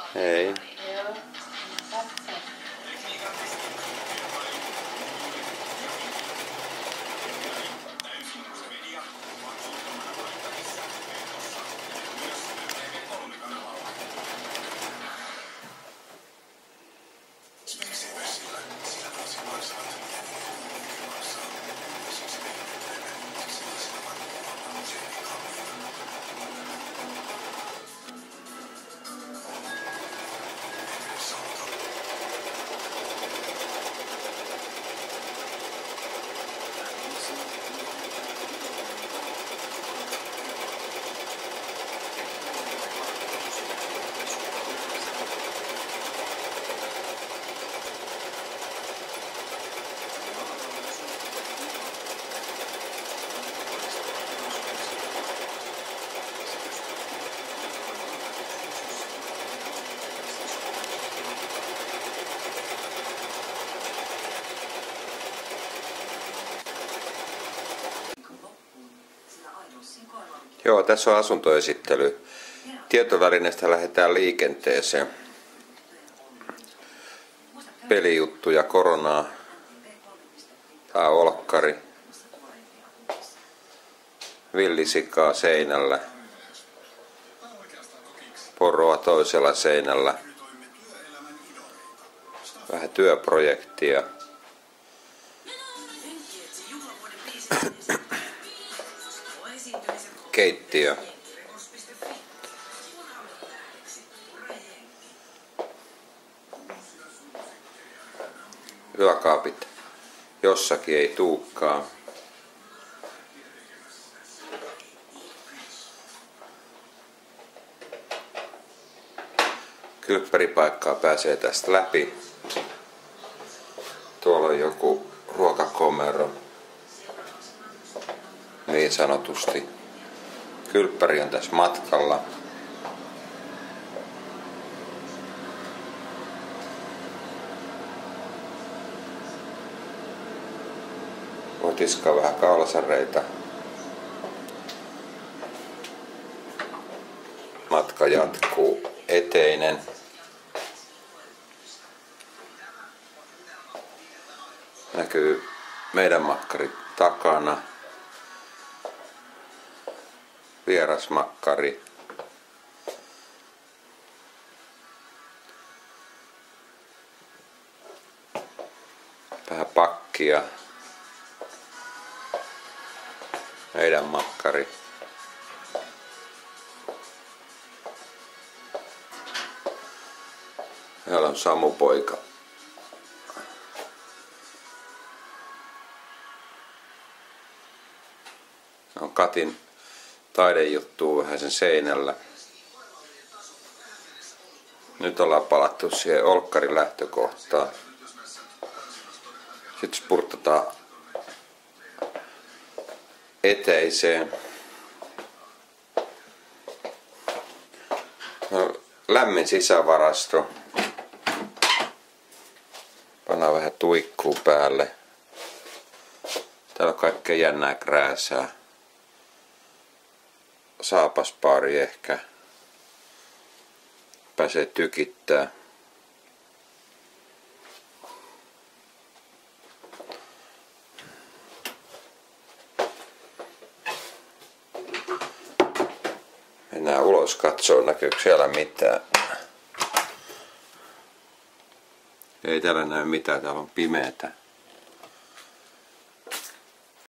Ei. Joo, tässä on asuntoesittely. Tietovälineestä lähdetään liikenteeseen. Pelijuttuja, koronaa. Tää on olkkari. Villisikaa seinällä. Poroa toisella seinällä. Vähän työprojektia. Keittiö. Yökaapit. Jossakin ei tuukkaa. Kylppäripaikkaa pääsee tästä läpi. Tuolla on joku ruokakomero. Niin sanotusti. Kylppäri on tässä matkalla. Voi tiskaa vähän kaulasareita. Matka jatkuu. Eteinen. Näkyy meidän makkari takana. Vierasmakkari. Vähän pakkia. Meidän makkari. Meillä on Samu-poika. On Katin taidejuttua vähän sen seinällä. Nyt ollaan palattu siihen olkkarin lähtökohtaan. Sitten spurtataan eteiseen. Lämmin sisävarasto. Pannaan vähän tuikkuu päälle. Täällä on kaikkea jännää krääsää. Saapaspaari ehkä. Pääsee tykittää. Mennään ulos katsoo, näkyykö siellä mitään. Ei täällä näy mitään, täällä on pimeätä.